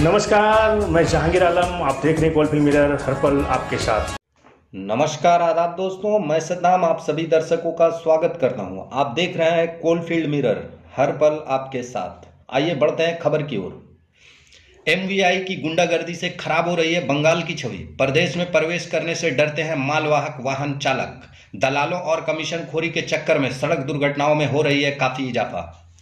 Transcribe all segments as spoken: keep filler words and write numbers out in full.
नमस्कार, मैं जहांगीर आलम। आप देख रहे हैं कोलफील्ड मिरर, हर पल आपके साथ। नमस्कार आदाब दोस्तों, मैं सद्दाम आप सभी दर्शकों का स्वागत करता हूं। आप देख रहे हैं कोलफील्ड मिरर, हर पल आपके साथ। आइए बढ़ते हैं खबर की ओर। एमवीआई की गुंडागर्दी से खराब हो रही है बंगाल की छवि। प्रदेश में प्रवेश करने से डरते हैं मालवाहक वाहन चालक। दलालों और कमीशनखोरी के चक्कर में सड़क दुर्घटनाओं में हो रही है काफी इजाफा।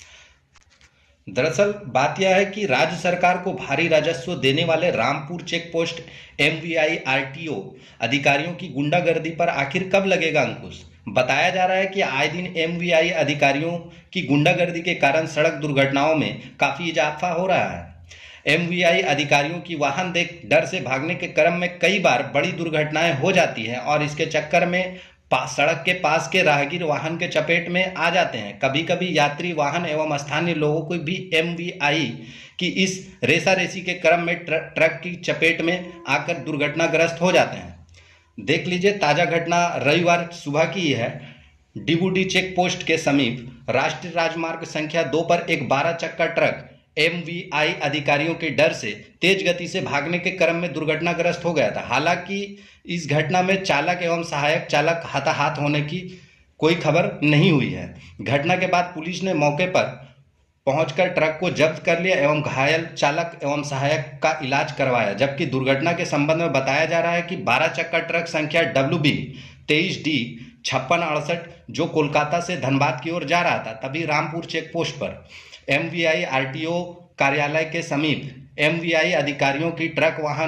दरअसल बात यह है कि राज्य सरकार को भारी राजस्व देने वाले Rampur check post MVI RTO अधिकारियों की गुंडागर्दी पर आखिर कब लगेगा अंकुश। बताया जा रहा है कि आए दिन एमवीआई अधिकारियों की गुंडागर्दी के कारण सड़क दुर्घटनाओं में काफी इजाफा हो रहा है। एमवीआई अधिकारियों की वाहन देख डर से भागने के क्रम में कई बार बड़ी दुर्घटनाएं हो जाती हैं और इसके चक्कर में सड़क के पास के राहगीर वाहन के चपेट में आ जाते हैं। कभी कभी यात्री वाहन एवं स्थानीय लोगों को भी एमवीआई की इस रेसारेसी के क्रम में ट्र, ट्रक की चपेट में आकर दुर्घटनाग्रस्त हो जाते हैं। देख लीजिए, ताजा घटना रविवार सुबह की है। डिबूडी चेक पोस्ट के समीप राष्ट्रीय राजमार्ग संख्या दो पर एक बारह चक्का ट्रक एमवीआई अधिकारियों के डर से तेज गति से भागने के क्रम में दुर्घटनाग्रस्त हो गया था। हालांकि इस घटना में चालक एवं सहायक चालक हताहत होने की कोई खबर नहीं हुई है। घटना के बाद पुलिस ने मौके पर पहुंचकर ट्रक को जब्त कर लिया एवं घायल चालक एवं सहायक का इलाज करवाया। जबकि दुर्घटना के संबंध में बताया जा रहा है कि बारह चक्का ट्रक संख्या डब्ल्यू बी तेईस डी छप्पन अड़सठ जो कोलकाता से धनबाद की ओर जा रहा था, तभी रामपुर चेक पोस्ट पर एमवीआई आरटीओ कार्यालय के समीप एमवीआई अधिकारियों की ट्रक वाहन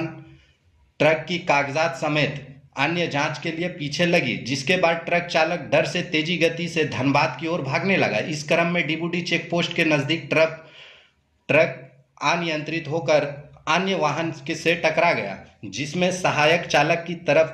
ट्रक की कागजात समेत अन्य जांच के लिए पीछे लगी, जिसके बाद ट्रक चालक डर से तेजी गति से धनबाद की ओर भागने लगा। इस क्रम में डिबूडी चेक पोस्ट के नजदीक ट्रक ट्रक अनियंत्रित होकर अन्य वाहन के से टकरा गया, जिसमें सहायक चालक की तरफ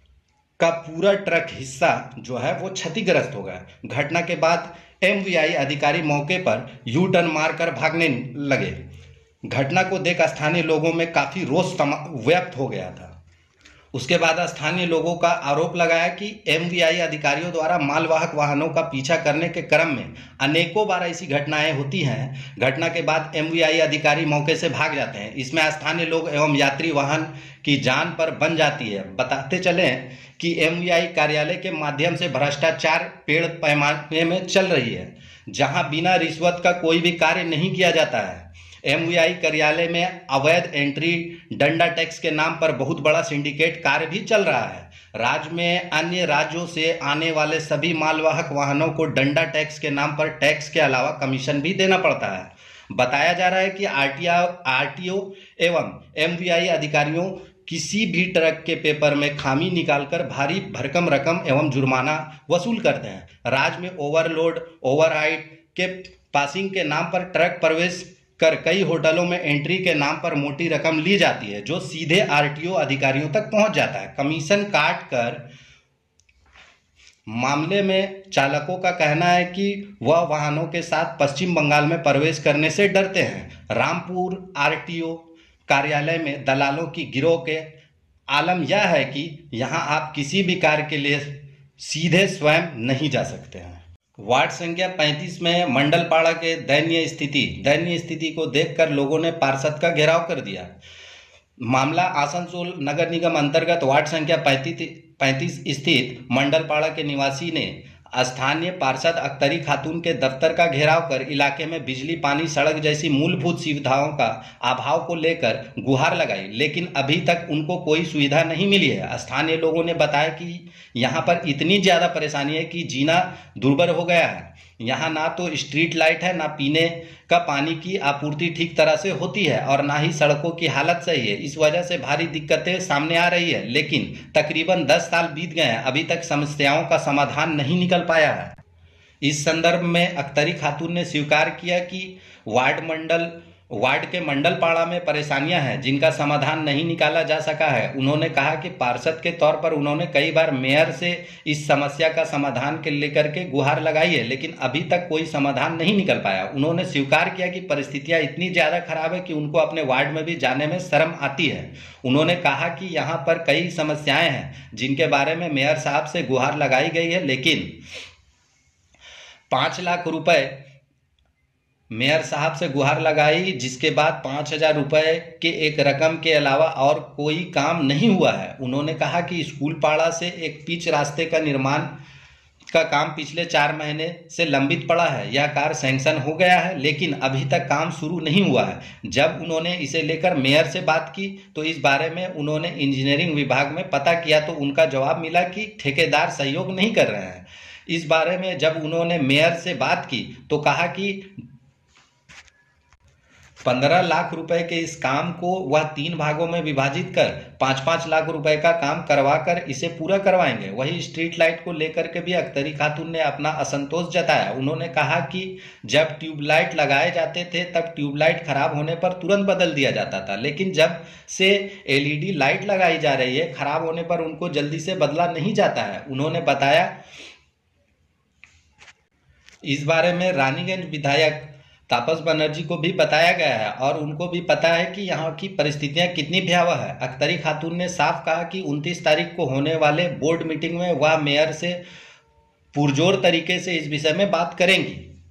का पूरा ट्रक हिस्सा जो है वो क्षतिग्रस्त हो गया। घटना के बाद एमवीआई अधिकारी मौके पर यू टर्न मारकर भागने लगे। घटना को देख स्थानीय लोगों में काफी रोष व्यक्त हो गया था। उसके बाद स्थानीय लोगों का आरोप लगाया कि एमवीआई अधिकारियों द्वारा मालवाहक वाहनों का पीछा करने के क्रम में अनेकों बार ऐसी घटनाएं होती हैं। घटना के बाद एमवीआई अधिकारी मौके से भाग जाते हैं। इसमें स्थानीय लोग एवं यात्री वाहन की जान पर बन जाती है। बताते चलें कि एमवीआई कार्यालय के माध्यम से भ्रष्टाचार पेड़ पैमाने में चल रही है, जहां बिना रिश्वत का कोई भी कार्य नहीं किया जाता है। एमवीआई कार्यालय में अवैध एंट्री डंडा टैक्स के नाम पर बहुत बड़ा सिंडिकेट कार्य भी चल रहा है। राज्य में अन्य राज्यों से आने वाले सभी मालवाहक वाहनों को डंडा टैक्स के नाम पर टैक्स के अलावा कमीशन भी देना पड़ता है। बताया जा रहा है कि आरटीओ आरटीओ एवं एमवीआई अधिकारियों किसी भी ट्रक के पेपर में खामी निकालकर भारी भरकम रकम एवं जुर्माना वसूल करते हैं। राज्य में ओवरलोड ओवरहाइट के पासिंग के नाम पर ट्रक प्रवेश कर कई होटलों में एंट्री के नाम पर मोटी रकम ली जाती है, जो सीधे आरटीओ अधिकारियों तक पहुंच जाता है। कमीशन काट कर मामले में चालकों का कहना है कि वह वाहनों के साथ पश्चिम बंगाल में प्रवेश करने से डरते हैं। रामपुर आरटीओ कार्यालय में दलालों की गिरोह के आलम यह है कि यहां आप किसी भी कार्य के लिए सीधे स्वयं नहीं जा सकते हैं। वार्ड संख्या पैंतीस में मंडलपाड़ा के दयनीय स्थिति दयनीय स्थिति को देखकर लोगों ने पार्षद का घेराव कर दिया। मामला आसनसोल नगर निगम अंतर्गत वार्ड संख्या पैंतीस पैंतीस स्थित मंडलपाड़ा के निवासी ने स्थानीय पार्षद अख्तरी खातून के दफ्तर का घेराव कर इलाके में बिजली पानी सड़क जैसी मूलभूत सुविधाओं का अभाव को लेकर गुहार लगाई, लेकिन अभी तक उनको कोई सुविधा नहीं मिली है। स्थानीय लोगों ने बताया कि यहाँ पर इतनी ज़्यादा परेशानी है कि जीना दुर्भर हो गया है। यहाँ ना तो स्ट्रीट लाइट है, ना पीने का पानी की आपूर्ति ठीक तरह से होती है और ना ही सड़कों की हालत सही है। इस वजह से भारी दिक्कतें सामने आ रही है, लेकिन तकरीबन दस साल बीत गए हैं, अभी तक समस्याओं का समाधान नहीं निकल पाया है। इस संदर्भ में अख्तरी खातून ने स्वीकार किया कि वार्ड मंडल वार्ड के मंडलपाड़ा में परेशानियां हैं जिनका समाधान नहीं निकाला जा सका है। उन्होंने कहा कि पार्षद के तौर पर उन्होंने कई बार मेयर से इस समस्या का समाधान के लेकर के गुहार लगाई है, लेकिन अभी तक कोई समाधान नहीं निकल पाया। उन्होंने स्वीकार किया कि परिस्थितियां इतनी ज़्यादा खराब है कि उनको अपने वार्ड में भी जाने में शर्म आती है। उन्होंने कहा कि यहाँ पर कई समस्याएँ हैं जिनके बारे में मेयर साहब से गुहार लगाई गई है, लेकिन पाँच लाख रुपये मेयर साहब से गुहार लगाई, जिसके बाद पाँच हजार रुपये के एक रकम के अलावा और कोई काम नहीं हुआ है। उन्होंने कहा कि स्कूल पाड़ा से एक पिच रास्ते का निर्माण का काम पिछले चार महीने से लंबित पड़ा है। यह कार्य सैंक्शन हो गया है, लेकिन अभी तक काम शुरू नहीं हुआ है। जब उन्होंने इसे लेकर मेयर से बात की तो इस बारे में उन्होंने इंजीनियरिंग विभाग में पता किया तो उनका जवाब मिला कि ठेकेदार सहयोग नहीं कर रहे हैं। इस बारे में जब उन्होंने मेयर से बात की तो कहा कि पंद्रह लाख रुपए के इस काम को वह तीन भागों में विभाजित कर पाँच पाँच लाख रुपए का काम करवाकर इसे पूरा करवाएंगे। वही स्ट्रीट लाइट को लेकर के भी अख्तरी खातून ने अपना असंतोष जताया। उन्होंने कहा कि जब ट्यूबलाइट लगाए जाते थे तब ट्यूबलाइट खराब होने पर तुरंत बदल दिया जाता था, लेकिन जब से एलईडी लाइट लगाई जा रही है खराब होने पर उनको जल्दी से बदला नहीं जाता है। उन्होंने बताया इस बारे में रानीगंज विधायक तापस बनर्जी को भी बताया गया है और उनको भी पता है कि यहाँ की परिस्थितियाँ कितनी भयावह है। अख्तरी खातून ने साफ कहा कि उनतीस तारीख को होने वाले बोर्ड मीटिंग में वह मेयर से पुरजोर तरीके से इस विषय में बात करेंगी।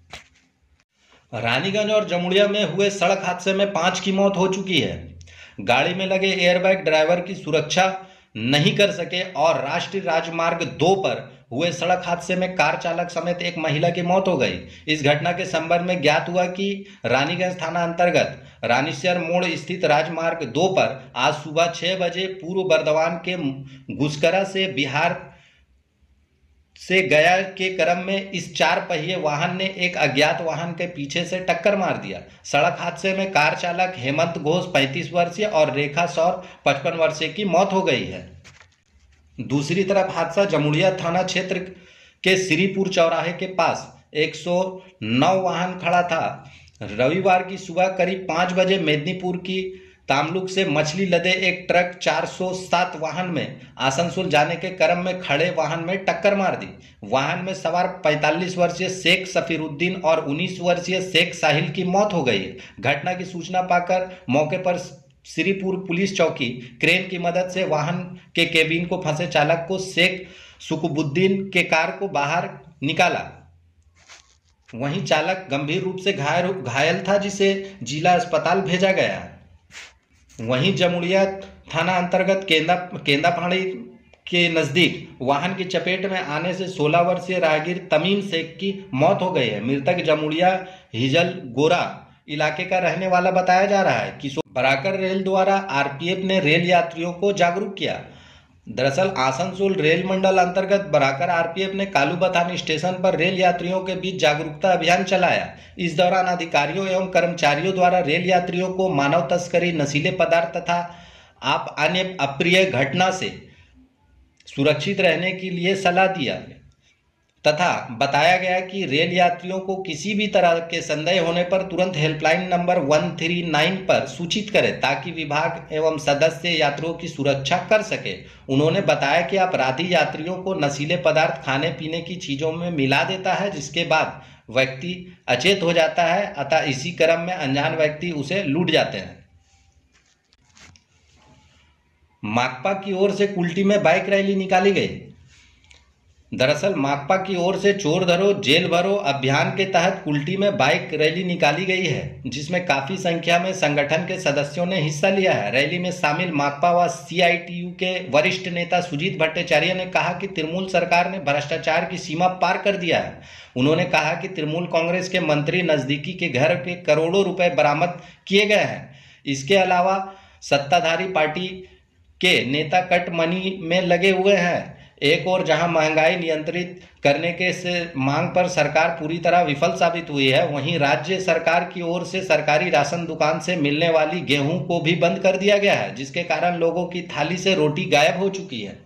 रानीगंज और जमुड़िया में हुए सड़क हादसे में पांच की मौत हो चुकी है। गाड़ी में लगे एयरबैग ड्राइवर की सुरक्षा नहीं कर सके और राष्ट्रीय राजमार्ग दो पर हुए सड़क हादसे में कार चालक समेत एक महिला की मौत हो गई। इस घटना के संबंध में ज्ञात हुआ कि रानीगंज थाना अंतर्गत रानीसर मोड़ स्थित राजमार्ग दो पर आज सुबह छह बजे पूर्व बर्दवान के गुस्करा से बिहार से गया के क्रम में इस चार पहिए वाहन ने एक अज्ञात वाहन के पीछे से टक्कर मार दिया। सड़क हादसे में कार चालक हेमंत घोष पैंतीस वर्षीय और रेखा सौर पचपन वर्षीय की मौत हो गई है। दूसरी तरफ हादसा जमुड़िया थाना क्षेत्र के श्रीपुर चौराहे के पास एक सौ नौ वाहन खड़ा था। रविवार की सुबह करीब पाँच बजे मेदिनीपुर की तामलुक से मछली लदे एक ट्रक चार सौ सात वाहन में आसनसोल जाने के क्रम में खड़े वाहन में टक्कर मार दी। वाहन में सवार पैंतालीस वर्षीय शेख सफीरुद्दीन और उन्नीस वर्षीय शेख साहिल की मौत हो गई। घटना की सूचना पाकर मौके पर श्रीपुर पुलिस चौकी क्रेन की मदद से वाहन के केबिन को फंसे चालक को शेख सुकुबुद्दीन के कार को बाहर निकाला। वहीं चालक गंभीर रूप से घायल घायल था, जिसे जिला अस्पताल भेजा गया। वहीं जमुड़िया थाना अंतर्गत केंदा केंदाफाड़ी के नजदीक वाहन की चपेट में आने से सोलह वर्षीय राहगीर तमीम शेख की मौत हो गई है। मृतक जमुड़िया हिजल गोरा इलाके का रहने वाला बताया जा रहा है। किशोर बराकर रेल द्वारा आरपीएफ ने रेल यात्रियों को जागरूक किया। दरअसल आसनसोल रेल मंडल अंतर्गत बराकर आरपीएफ ने कालूबथान स्टेशन पर रेल यात्रियों के बीच जागरूकता अभियान चलाया। इस दौरान अधिकारियों एवं कर्मचारियों द्वारा रेल यात्रियों को मानव तस्करी, नशीले पदार्थ तथा आप अन्य अप्रिय घटना से सुरक्षित रहने के लिए सलाह दिया तथा बताया गया कि रेल यात्रियों को किसी भी तरह के संदेह होने पर तुरंत हेल्पलाइन नंबर एक सौ उनतीस पर सूचित करें ताकि विभाग एवं सदस्य यात्रियों की सुरक्षा कर सके। उन्होंने बताया कि अपराधी यात्रियों को नशीले पदार्थ खाने पीने की चीजों में मिला देता है, जिसके बाद व्यक्ति अचेत हो जाता है, अतः इसी क्रम में अनजान व्यक्ति उसे लूट जाते हैं। माकपा की ओर से कुल्टी में बाइक रैली निकाली गई। दरअसल माकपा की ओर से चोर धरो जेल भरो अभियान के तहत कुल्टी में बाइक रैली निकाली गई है, जिसमें काफी संख्या में संगठन के सदस्यों ने हिस्सा लिया है। रैली में शामिल माकपा व सीआईटीयू के वरिष्ठ नेता सुजीत भट्टाचार्य ने कहा कि तृणमूल सरकार ने भ्रष्टाचार की सीमा पार कर दिया है। उन्होंने कहा कि तृणमूल कांग्रेस के मंत्री नजदीकी के घर पे करोड़ों रुपए बरामद किए गए हैं। इसके अलावा सत्ताधारी पार्टी के नेता कट मनी में लगे हुए हैं। एक और जहां महंगाई नियंत्रित करने के से मांग पर सरकार पूरी तरह विफल साबित हुई है, वहीं राज्य सरकार की ओर से सरकारी राशन दुकान से मिलने वाली गेहूं को भी बंद कर दिया गया है, जिसके कारण लोगों की थाली से रोटी गायब हो चुकी है।